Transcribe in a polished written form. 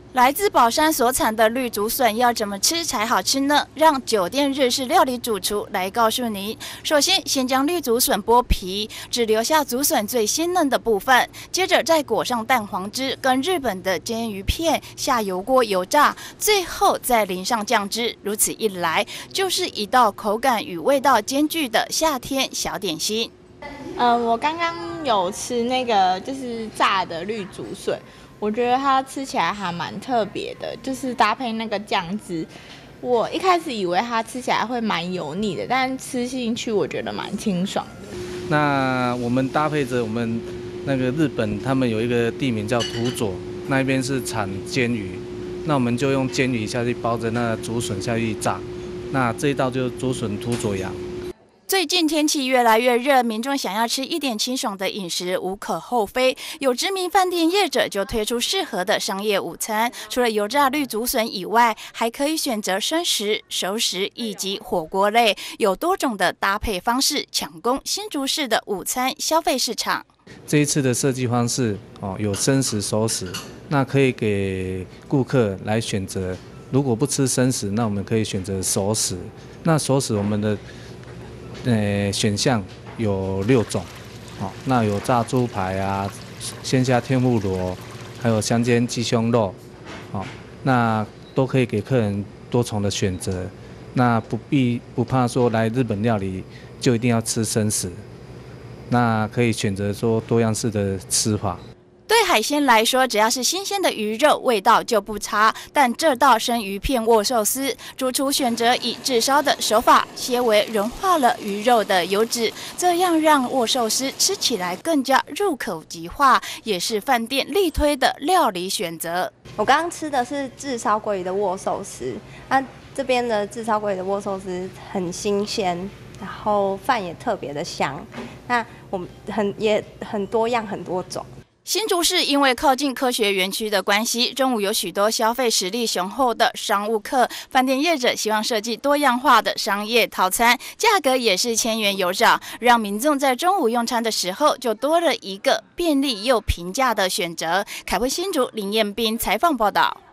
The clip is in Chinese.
来自宝山所产的绿竹笋要怎么吃才好吃呢？让酒店日式料理主厨来告诉您。首先，先将绿竹笋剥皮，只留下竹笋最鲜嫩的部分，接着再裹上蛋黄汁跟日本的煎鱼片，下油锅油炸，最后再淋上酱汁。如此一来，就是一道口感与味道兼具的夏天小点心。 我刚刚有吃那个就是炸的绿竹笋。我觉得它吃起来还蛮特别的，就是搭配那个酱汁。我一开始以为它吃起来会蛮油腻的，但吃进去我觉得蛮清爽的。 那我们搭配着我们那个日本，他们有一个地名叫土佐，那边是产煎鱼，那我们就用煎鱼下去包着那竹笋下去炸。那这一道就是竹笋土佐羊。 最近天气越来越热，民众想要吃一点清爽的饮食无可厚非。有知名饭店业者就推出适合的商业午餐，除了油炸绿竹笋以外，还可以选择生食、熟食以及火锅类，有多种的搭配方式，抢攻新竹市的午餐消费市场。 这一次的设计方式有生食、熟食，那可以给顾客来选择。如果不吃生食，那我们可以选择熟食。那熟食我们的选项有6种，那有炸猪排啊、鲜虾天妇罗，还有香煎鸡胸肉，那都可以给客人多重的选择。那不怕说来日本料理就一定要吃生食，那可以选择说多样式的吃法。 对海鲜来说，只要是新鲜的鱼肉，味道就不差。但这道生鱼片握寿司，主厨选择以炙烧的手法，些微融化了鱼肉的油脂，这样让握寿司吃起来更加入口即化，也是饭店力推的料理选择。 我刚刚吃的是炙烧鲑鱼的握寿司，这边的炙烧鲑鱼的握寿司很新鲜，然后饭也特别的香。那我们也很多样，很多种。 新竹市因为靠近科学园区的关系，中午有许多消费实力雄厚的商务客，饭店业者希望设计多样化的商业套餐，价格也是千元有找，让民众在中午用餐的时候就多了一个便利又平价的选择。凯汇新竹林彦斌采访报道。